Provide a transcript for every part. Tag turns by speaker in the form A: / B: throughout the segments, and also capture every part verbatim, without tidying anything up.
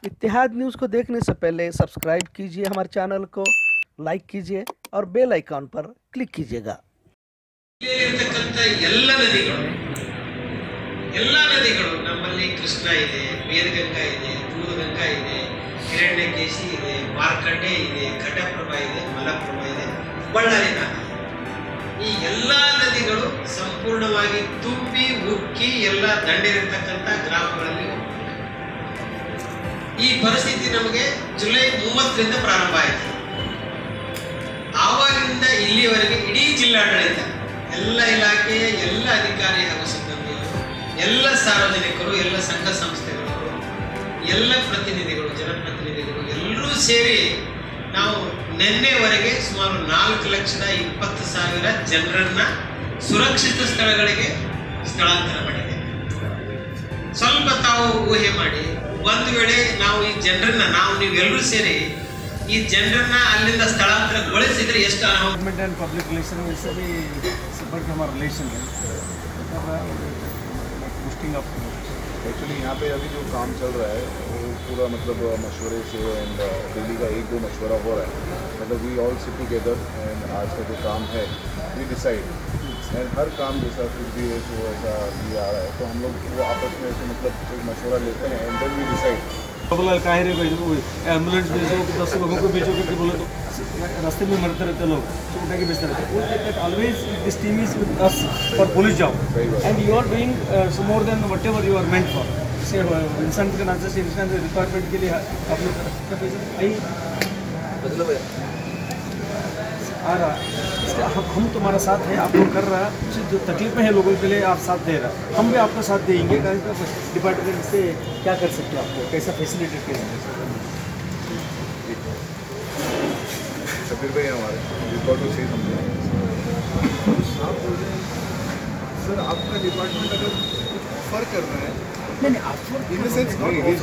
A: इत्तेहाद news को देखने से पहले सब्सक्राइब कीजिए हमारे चैनल को, लाइक कीजिए और बेल आइकॉन पर क्लिक कीजिएगा।
B: ಎಲ್ಲ ನದಿಗಳು ಎಲ್ಲ ನದಿಗಳು ನಮ್ಮಲ್ಲಿ ಕೃಷ್ಣ ಇದೆ, ವೇದಗಂಗಾ ಇದೆ, ದೂದಗಂಗಾ ಇದೆ, ಹಿರಣ್ಯಕೇಶಿ ಇದೆ, ಮಾರ್ಕಂಡೆ ಇದೆ, ಘಟಪ್ರಭಾ ಇದೆ, ಮಲಪ್ರಭಾ ಇದೆ, ಬಳ್ಳಾರಿ ನದಿ. ಈ ಎಲ್ಲ ನದಿಗಳು ಸಂಪೂರ್ಣವಾಗಿ ತುಂಬಿ ಉಕ್ಕಿ ಎಲ್ಲ ದಂಡೆರಿರ್ತಕ್ಕಂಥ ಗ್ರಾಮಗಳಲ್ಲಿ ಈ ಪರಿಸ್ಥಿತಿ ನಮಗೆ ಜುಲೈ ಮೂವತ್ತರಿಂದ ಪ್ರಾರಂಭ ಆಯಿತು. ಆವಾಗಿನಿಂದ ಇಲ್ಲಿಯವರೆಗೆ ಇಡೀ ಜಿಲ್ಲಾಡಳಿತ, ಎಲ್ಲ ಇಲಾಖೆಯ ಎಲ್ಲ ಅಧಿಕಾರಿ ಹಾಗೂ ಸಿಬ್ಬಂದಿಗಳು, ಎಲ್ಲ ಸಾರ್ವಜನಿಕರು, ಎಲ್ಲ ಸಂಘ ಸಂಸ್ಥೆಗಳು, ಎಲ್ಲ ಪ್ರತಿನಿಧಿಗಳು, ಜನಪ್ರತಿನಿಧಿಗಳು ಎಲ್ಲರೂ ಸೇರಿ ನಾವು ನಿನ್ನೆವರೆಗೆ ಸುಮಾರು ನಾಲ್ಕು ಲಕ್ಷದ ಇಪ್ಪತ್ತು ಸಾವಿರ ಜನರನ್ನ ಸುರಕ್ಷಿತ ಸ್ಥಳಗಳಿಗೆ ಸ್ಥಳಾಂತರ ಮಾಡಿದ್ದೇವೆ. ಸ್ವಲ್ಪ ತಾವು ಊಹೆ ಮಾಡಿ, ಒಂದು ವೇಳೆ ನಾವು ಈ ಜನರನ್ನ ನಾವು ನೀವೆಲ್ಲರೂ ಸೇರಿ ಈ ಜನರನ್ನ ಅಲ್ಲಿಂದ ಸ್ಥಳಾಂತರಗೊಳಿಸಿದ್ರೆ ಎಷ್ಟು
C: गवर्नमेंट एंड पब्लिक रिलेशन वैसे भी सुपर का हमारा रिलेशन है पोस्टिंग ऑफ
D: एक्चुअली यहाँ पे अभी जो काम चल रहा है वो पूरा मतलब मशवरे से एंड डेली का एक दो मशवरा हो रहा है. मतलब we all sit together and आज का जो काम है वी डिसाइड एंड हर काम जैसा कुछ भी है तो ऐसा भी आ रहा है तो हम लोग वो आपस में ऐसे मतलब एक मशवरा लेते हैं एंड देन वी डिसाइड.
C: काहिरे को एम्बुलेंस भेजो, दस लोगों को भेजो क्योंकि बोले तो रास्ते में मरते रहते लोग, तो उठा के भेजते रहते. Always this team is with us for police job and you are doing so more than whatever you are meant for. से इंसान के नाते से इंसान रिक्वायरमेंट के लिए आप लोग आई मतलब आ रहा इसका हम, हम तुम्हारा साथ है, आप लोग कर रहा जो तकलीफ में है लोगों के लिए आप साथ दे रहा, हम भी आपका साथ देंगे. डिपार्टमेंट से क्या कर सकते हो, आपको कैसा फैसिलिटेट कर सकते हो.
D: सफीर भाई हमारे रिकॉर्ड से समझे
E: आप बोल रहे हैं सर आपका डिपार्टमेंट अगर ऑफर कर रहा है
C: नहीं नहीं offer
E: in the sense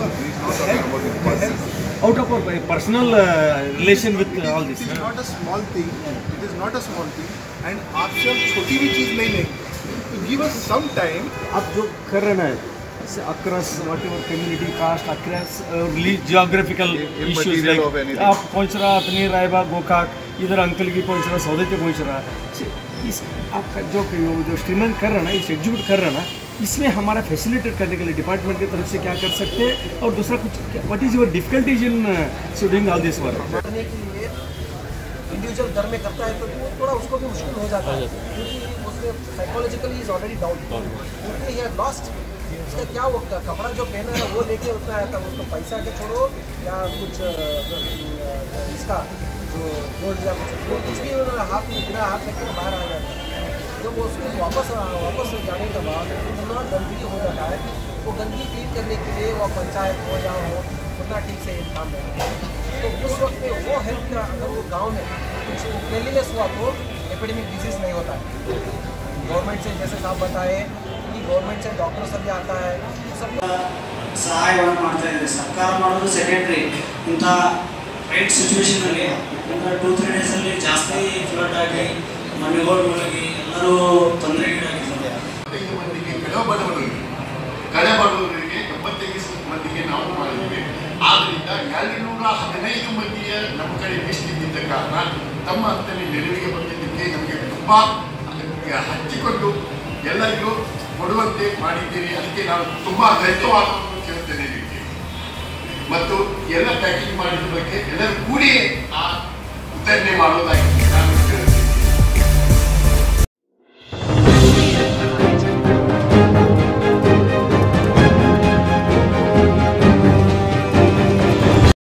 C: out of our personal uh, relation with uh, all this.
E: It is not a small thing. It is not a small thing. And आपसे हम छोटी भी चीज़ नहीं लेंगे. तो give us some time.
C: आप जो कर रहे हैं across whatever community caste across geographical issues like आप पहुंच रहा अपने रायबाग गोकाक इधर अंकल की पहुंच रहा सौदे पे पहुंच रहा इस आपका जो जो स्ट्रीमलाइन कर रहा है ना, इस एग्जीक्यूट कर रहा है ना, इसमें हमारा फैसिलिटेट करने के लिए डिपार्टमेंट की तरफ से क्या कर सकते हैं और दूसरा कुछ what is your difficulties in doing all this work.
F: करने के लिए इंडिविजुअल घर में करता है तो थोड़ा उसको भी मुश्किल हो जाता है क्योंकि उसमें साइकोलॉजिकली इज ऑलरेडी डाउन क्योंकि ये लॉस्ट. उसका क्या वो कपड़ा जो पहना है वो लेके उतना आया था, उसको पैसा के छोड़ो या कुछ इसका जो गोल्ड या कुछ कुछ भी हाथ में गिरा हाथ लेके बाहर आ जाता है. जब वो उसको वापस वापस जाने के बाद उतना गंदगी हो जाता है, वो गंदगी क्लीन करने के लिए वो पंचायत हो या हो उतना ठीक से काम है. तो उस वक्त में वो हेल्प का अगर वो गाँव में कुछ क्लीनलीनेस हुआ तो एपिडेमिक डिजीज नहीं होता है. गवर्नमेंट से जैसे साहब बताए कि गवर्नमेंट से डॉक्टर सब भी आता है सब
G: ಸಹಾಯವನ್ನು ಮಾಡ್ತಾ ಇದೆ. ಸರ್ಕಾರ ಮಾಡೋದು ಸೆಕೆಂಡ್ರಿ. ಇಂಥ ರೈಟ್ ಸಿಚುವೇಷನಲ್ಲಿ ಅಂದರೆ ಟೂ ತ್ರೀ ಡೇಸಲ್ಲಿ ಜಾಸ್ತಿ ಫ್ಲಡ್ ಆಗಿ ಮನೆಗಳು ಮುಳುಗಿ ಎಲ್ಲರೂ ತೊಂದರೆಗೀಡಾಗಿದ್ದಾರೆ.
H: ಐದು ಮಂದಿಗೆ ಕೆಳಬಡವರಿಗೆ ಕೆಳಬಡವರಿಗೆ ಎಂಬತ್ತೈದು ಮಂದಿಗೆ ನಾವು ಮಾಡಿದ್ದೇವೆ. ಆದ್ದರಿಂದ ಎರಡುನೂರ ಹದಿನೈದು ಮಂದಿಯ ನಮ್ಮ ಕಡೆ ಲಿಸ್ಟ್ ಇದ್ದಿದ್ದ ಕಾರಣ ತಮ್ಮ ಹತ್ತನೇ ನೆರವಿಗೆ ಬಂದಿದ್ದಕ್ಕೆ ನಮಗೆ ತುಂಬ ಹಂಚಿಕೊಂಡು ಎಲ್ಲರಿಗೂ ಕೊಡುವಂತೆ ಮಾಡಿದ್ದೀರಿ. ಅದಕ್ಕೆ ನಾನು ತುಂಬ ಧನ್ಯವಾದವನ್ನು ಕೇಳುತ್ತೇನೆ ನಿಮಗೆ. ಮತ್ತು ಎಲ್ಲ ಪ್ಯಾಕಿಂಗ್ ಮಾಡಿದ ಬಗ್ಗೆ ಎಲ್ಲರೂ ಕೂಡಿ ಆ ವಿತರಣೆ ಮಾಡೋದಾಗಿದೆ.